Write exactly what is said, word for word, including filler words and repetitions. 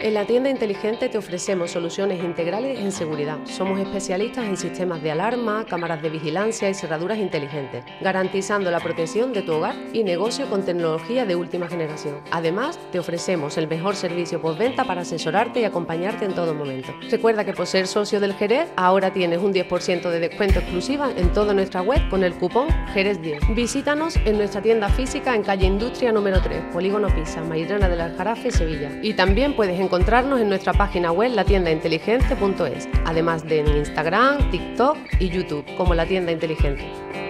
En la tienda inteligente te ofrecemos soluciones integrales en seguridad. Somos especialistas en sistemas de alarma, cámaras de vigilancia y cerraduras inteligentes, garantizando la protección de tu hogar y negocio con tecnología de última generación. Además, te ofrecemos el mejor servicio postventa para asesorarte y acompañarte en todo momento. Recuerda que por ser socio del Xerez, ahora tienes un diez por ciento de descuento exclusiva en toda nuestra web con el cupón Xerez diez. Visítanos en nuestra tienda física en calle Industria número tres, Polígono Pisa, Mairena del Aljarafe, Sevilla. Y también puedes encontrarnos en nuestra página web la tienda inteligente punto es, además de en Instagram, TikTok y YouTube como La Tienda Inteligente.